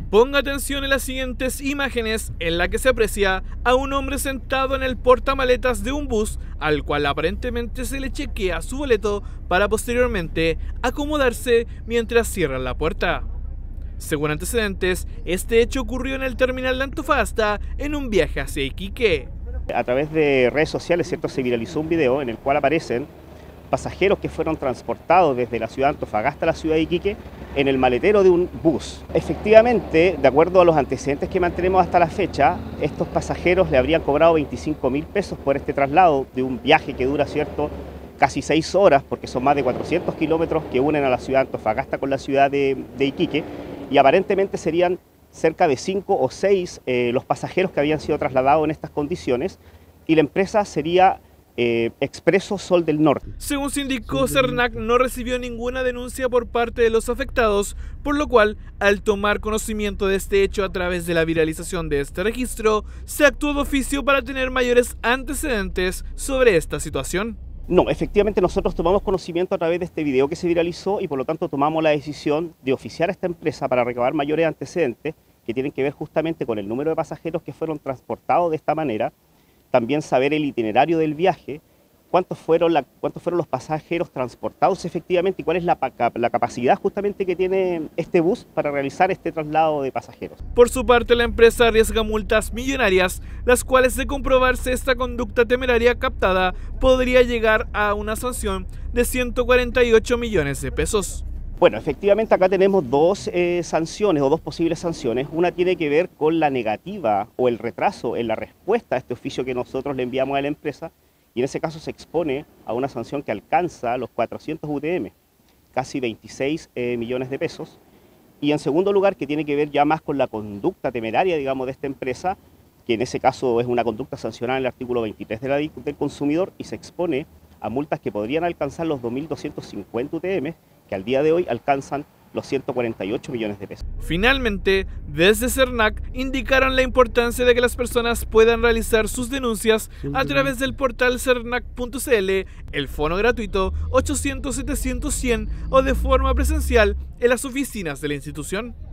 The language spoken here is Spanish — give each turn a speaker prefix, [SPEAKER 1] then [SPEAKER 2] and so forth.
[SPEAKER 1] Ponga atención en las siguientes imágenes en las que se aprecia a un hombre sentado en el portamaletas de un bus al cual aparentemente se le chequea su boleto para posteriormente acomodarse mientras cierran la puerta. Según antecedentes, este hecho ocurrió en el terminal de Antofagasta en un viaje hacia Iquique.
[SPEAKER 2] A través de redes sociales, ¿cierto?, se viralizó un video en el cual aparecen pasajeros que fueron transportados desde la ciudad de Antofagasta a la ciudad de Iquique en el maletero de un bus. Efectivamente, de acuerdo a los antecedentes que mantenemos hasta la fecha, estos pasajeros le habrían cobrado 25.000 pesos por este traslado de un viaje que dura, ¿cierto?, casi 6 horas, porque son más de 400 kilómetros que unen a la ciudad de Antofagasta con la ciudad de Iquique, y aparentemente serían cerca de 5 o 6 los pasajeros que habían sido trasladados en estas condiciones, y la empresa sería Expreso Sol del Norte.
[SPEAKER 1] Según se indicó, Sernac no recibió ninguna denuncia por parte de los afectados, por lo cual, al tomar conocimiento de este hecho a través de la viralización de este registro, se actuó de oficio para tener mayores antecedentes sobre esta situación.
[SPEAKER 2] No, efectivamente nosotros tomamos conocimiento a través de este video que se viralizó y por lo tanto tomamos la decisión de oficiar a esta empresa para recabar mayores antecedentes que tienen que ver justamente con el número de pasajeros que fueron transportados de esta manera. También saber el itinerario del viaje, cuántos fueron los pasajeros transportados efectivamente y cuál es la capacidad justamente que tiene este bus para realizar este traslado de pasajeros.
[SPEAKER 1] Por su parte, la empresa arriesga multas millonarias, las cuales, de comprobarse esta conducta temeraria captada, podría llegar a una sanción de 148 millones de pesos.
[SPEAKER 2] Bueno, efectivamente acá tenemos dos sanciones o dos posibles sanciones. Una tiene que ver con la negativa o el retraso en la respuesta a este oficio que nosotros le enviamos a la empresa, y en ese caso se expone a una sanción que alcanza los 400 UTM, casi 26 millones de pesos. Y en segundo lugar, que tiene que ver ya más con la conducta temeraria, digamos, de esta empresa, que en ese caso es una conducta sancionada en el artículo 23 de la Ley del Consumidor y se expone a multas que podrían alcanzar los 2.250 UTM, que al día de hoy alcanzan los 148 millones de pesos.
[SPEAKER 1] Finalmente, desde Sernac indicaron la importancia de que las personas puedan realizar sus denuncias a través del portal sernac.cl, el fono gratuito 800-700-100 o de forma presencial en las oficinas de la institución.